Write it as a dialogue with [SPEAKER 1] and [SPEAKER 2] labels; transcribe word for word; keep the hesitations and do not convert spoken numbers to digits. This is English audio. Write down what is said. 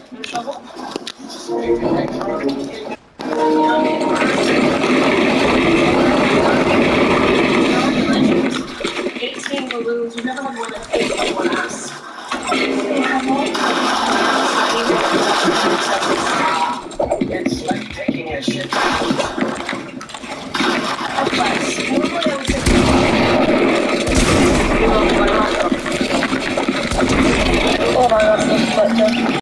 [SPEAKER 1] No shovel? eighteen balloons. You've never had more than eight on one ass.
[SPEAKER 2] It's like taking a shit.
[SPEAKER 1] Normally I would say
[SPEAKER 3] Oh my god,